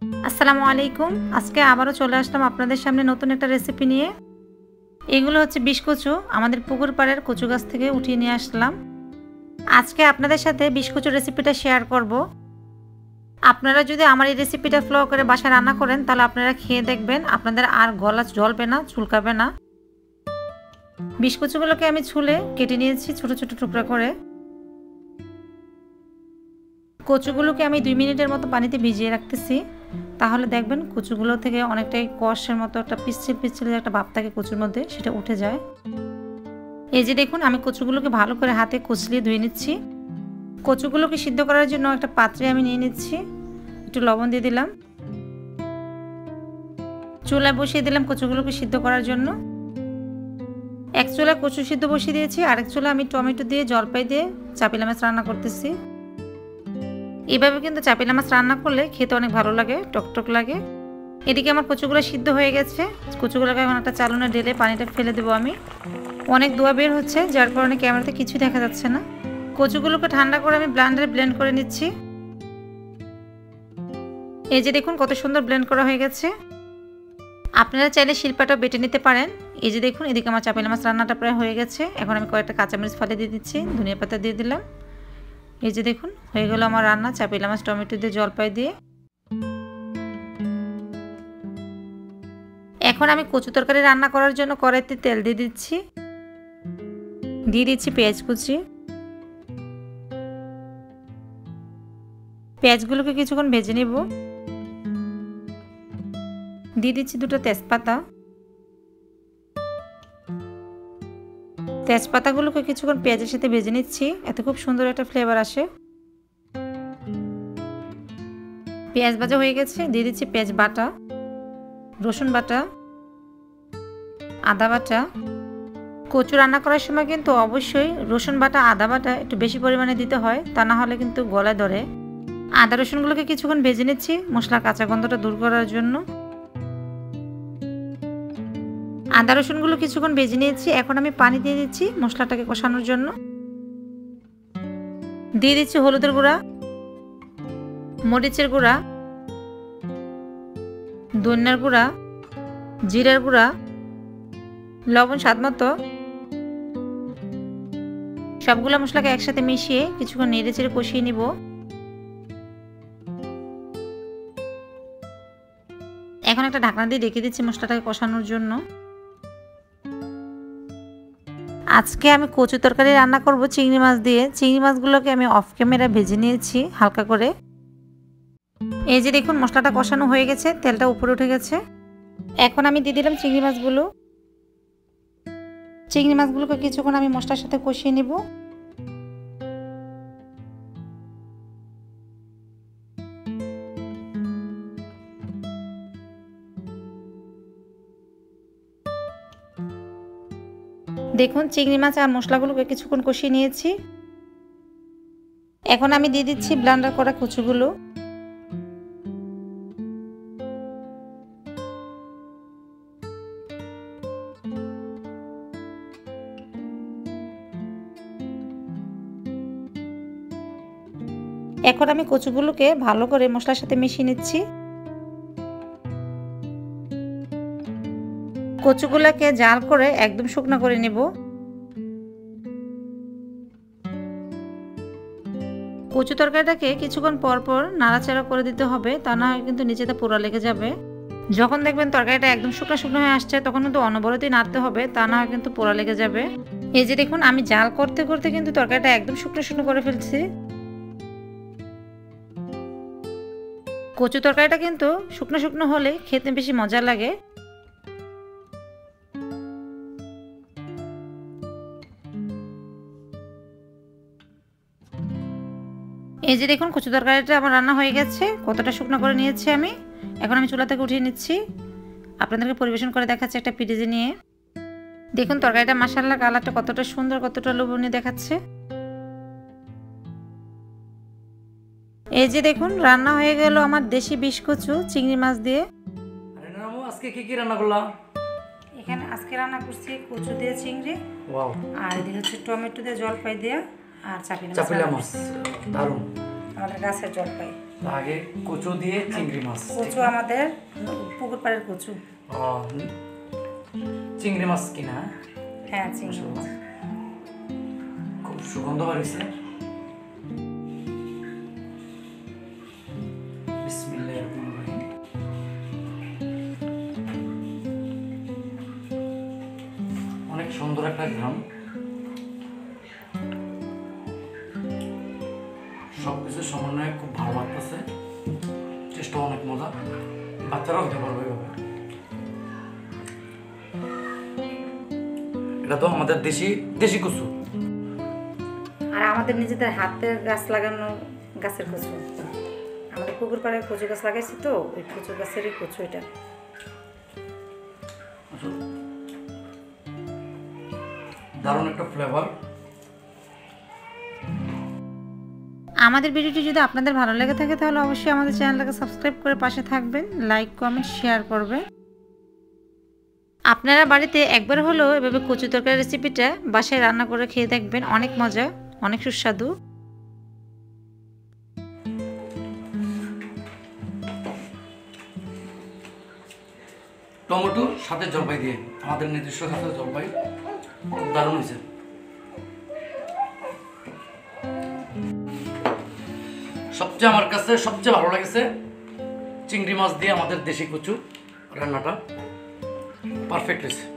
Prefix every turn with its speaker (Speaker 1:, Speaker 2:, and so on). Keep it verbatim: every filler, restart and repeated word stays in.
Speaker 1: আসসালামু আলাইকুম। আজকে আবারও চলে আসলাম আপনাদের সামনে নতুন একটা রেসিপি নিয়ে। এগুলো হচ্ছে বিষ কচু, আমাদের পুকুর পাড়ের কচু গাছ থেকে উঠিয়ে নিয়ে আসলাম। আজকে আপনাদের সাথে বিষ কচুর রেসিপিটা শেয়ার করব। আপনারা যদি আমার এই রেসিপিটা ফলো করে বাসায় রান্না করেন তাহলে আপনারা খেয়ে দেখবেন আপনাদের আর গলা জ্বলবে না, চুলকাবে না। বিষ কচুগুলোকে আমি ছুলে কেটে নিয়েছি ছোট ছোট টুকরা করে। কচুগুলোকে আমি দুই মিনিটের মতো পানিতে ভিজিয়ে রাখতেছি, তাহলে দেখবেন কচুগুলো থেকে অনেকটাই কষের মতো একটা পিচ্ছিল পিচ্ছিল একটা ভাব থাকে কচুর মধ্যে, সেটা উঠে যায়। এই যে দেখুন, আমি কচুগুলোকে ভালো করে হাতে কচলিয়ে ধুয়ে নিচ্ছি। কচুগুলোকে সিদ্ধ করার জন্য একটা পাত্রে আমি নিয়ে নিচ্ছি, একটু লবণ দিয়ে দিলাম, চুলায় বসিয়ে দিলাম কচুগুলোকে সিদ্ধ করার জন্য। এক চুলায় কচু সিদ্ধ বসিয়ে দিয়েছি, আরেক চুলা আমি টমেটো দিয়ে জলপাই দিয়ে চাপিলা মাছ রান্না করতেছি। এইভাবে কিন্তু চাপিলা মাছ রান্না করলে খেতে অনেক ভালো লাগে, টকটক লাগে। এদিকে আমার কচুগুলো সিদ্ধ হয়ে গেছে। কচুগুলোকে এখন একটা চালনে ঢেলে পানিটা ফেলে দেবো আমি। অনেক ধোয়া বের হচ্ছে, যার কারণে ক্যামেরাতে কিছুই দেখা যাচ্ছে না। কচুগুলোকে ঠান্ডা করে আমি ব্লেন্ডারে ব্লেন্ড করে নিচ্ছি। এই যে দেখুন কত সুন্দর ব্লেন্ড করা হয়ে গেছে। আপনারা চাইলে শিলপাটা বেটে নিতে পারেন। এই যে দেখুন, এদিকে আমার চাপিলা মাছ রান্নাটা প্রায় হয়ে গেছে। এখন আমি কয়েকটা কাঁচামরিচ ফালে দিয়ে দিচ্ছি, ধনিয়া পাতা দিয়ে দিলাম। এই যে দেখুন হয়ে গেল আমার রান্না চাপিলা মাছ টমেটো দিয়ে জলপাই দিয়ে। এখন আমি কচু তরকারি রান্না করার জন্য কড়াইতে তেল দিয়ে দিচ্ছি, দিয়ে দিচ্ছি পেঁয়াজ কুচি। পেঁয়াজগুলোকে কিছুক্ষণ ভেজে নেব। দিয়ে দিচ্ছি দুটো তেজপাতা। তেজপাতাগুলোকে কিছুক্ষণ পেঁয়াজের সাথে ভেজে নিচ্ছি, এতে খুব সুন্দর একটা ফ্লেভার আসে। পেঁয়াজ ভাজা হয়ে গেছে, দিয়ে দিচ্ছি পেঁয়াজ বাটা, রসুন বাটা, আদা বাটা। কচু রান্না করার সময় কিন্তু অবশ্যই রসুন বাটা আদা বাটা একটু বেশি পরিমাণে দিতে হয়, তা না হলে কিন্তু গলায় ধরে। আদা রসুনগুলোকে কিছুক্ষণ ভেজে নিচ্ছি মশলার কাঁচা গন্ধটা দূর করার জন্য। আদা রসুনগুলো কিছুক্ষণ ভেজে নিয়েছি, এখন আমি পানি দিয়ে দিচ্ছি মশলাটাকে কষানোর জন্য। দিয়ে দিচ্ছি হলুদের গুঁড়া, মরিচের গুঁড়া, ধনিয়ার গুঁড়া, জিরার গুঁড়া, লবণ স্বাদ মতো। সবগুলো মশলাকে একসাথে মিশিয়ে কিছুক্ষণ নেড়ে চেড়ে কষিয়ে নিব। এখন একটা ঢাকনা দিয়ে ঢেকে দিচ্ছি মশলাটাকে কষানোর জন্য। আজকে আমি কচু তরকারি রান্না করব চিংড়ি মাছ দিয়ে। চিংড়ি মাছগুলোকে আমি অফ ক্যামেরা ভেজে নিয়েছি হালকা করে। এই যে দেখুন মশলাটা কষানো হয়ে গেছে, তেলটা উপরে উঠে গেছে। এখন আমি দিয়ে দিলাম চিংড়ি মাছগুলো। চিংড়ি মাছগুলোকে কিছুক্ষণ আমি মশলার সাথে কষিয়ে নিব। দেখুন চিংড়ি মাছ আর মশলাগুলোকে কিছুক্ষণ কষিয়ে নিয়েছি। এখন আমি দিয়ে দিচ্ছি ব্লেন্ডার করা কচুগুলো। এখন আমি কচুগুলোকে ভালো করে মশলার সাথে মিশিয়ে নিচ্ছি। কচুগুলোকে জাল করে একদম শুকনো করে নেব। কচু তরকারিটাকে কিছুক্ষণ পর পর নাড়াচাড়া করে দিতে হবে, তা না হয় কিন্তু নিচেতে পোড়া লেগে যাবে। যখন দেখবেন তরকারিটা একদম শুকনো শুকনো হয়ে আসছে তখন কিন্তু অনবরতই নাড়তে হবে, তা না হয় কিন্তু পোড়া লেগে যাবে। এই যে দেখুন আমি জাল করতে করতে কিন্তু তরকারিটা একদম শুকনো শুকনো করে ফেলছি। কচু তরকারিটা কিন্তু শুকনো শুকনো হলে খেতে বেশি মজা লাগে। এই যে দেখুন কচু তরকারিটা আমার রান্না হয়ে গেছে, কতটা শুকনো করে নিয়েছি আমি। এখন আমি চুলা থেকে উঠিয়ে নিচ্ছি, আপনাদেরকে পরিবেশন করে দেখাচ্ছি একটা পিরিজে নিয়ে। দেখুন তরকারিটা মাশাআল্লাহ কালারটা কতটা সুন্দর, কতটা লোভনীয় দেখাচ্ছে। এই যে দেখুন রান্না হয়ে গেল আমার দেশি বিষ কচু চিংড়ি মাছ দিয়ে।
Speaker 2: আরে নামু আজকে কি কি রান্না করলা?
Speaker 1: এখানে আজকে রান্না করছি কচু দিয়ে চিংড়ি, ওয়াও, আর এদিকে হচ্ছে টমেটো দিয়ে জলপাই দিয়ে আর চাপিলা মাছ।
Speaker 2: চাপিলা মাছ দারুণ,
Speaker 1: আমাদের গাছের জলপাই।
Speaker 2: আগে কচু দিয়ে চিংড়ি মাছ।
Speaker 1: কচু আমাদের পুকুর পাড়ের কচু।
Speaker 2: ও, চিংড়ি মাছ কিনা?
Speaker 1: হ্যাঁ, চিংড়ি মাছ।
Speaker 2: খুব সুগন্ধ বাড়িছে। বিসমিল্লাহির রহমানির রহিম। অনেক সুন্দর একটা গ্রাম, সবকিছু সমন্বয়ে খুব ভালো লাগতেছে। টেস্টও অনেক মজা, বাচ্চারাও খেতে পারবে এভাবে। এটা তো আমাদের দেশি দেশি কচু,
Speaker 1: আর আমাদের নিজেদের হাতের গাছ লাগানো গাছের কচু। আমাদের পুকুর পাড়ে কচু গাছ লাগাইছি, তো ওই কচু গাছেরই কচু এটা।
Speaker 2: দারুণ একটা ফ্লেভার।
Speaker 1: আমাদের ভিডিওটি যদি আপনাদের ভালো লেগে থাকে তাহলে অবশ্যই আমাদের চ্যানেলটাকে সাবস্ক্রাইব করে পাশে থাকবেন, লাইক কমেন্ট শেয়ার করবেন। আপনারা বাড়িতে একবার হলেও এভাবে কচু তরকারি রেসিপিটা বাসায় রান্না করে খেয়ে দেখবেন, অনেক মজা, অনেক সুস্বাদু।
Speaker 2: টমেটো সাথে জলপাই দিয়ে, আমাদের নিজস্ব সাথে জলপাই, খুব দারুণ হয়েছে। সবচেয়ে আমার কাছে সবচেয়ে ভালো লাগছে চিংড়ি মাছ দিয়ে আমাদের দেশি কচু রান্নাটা, পারফেক্ট হয়েছে।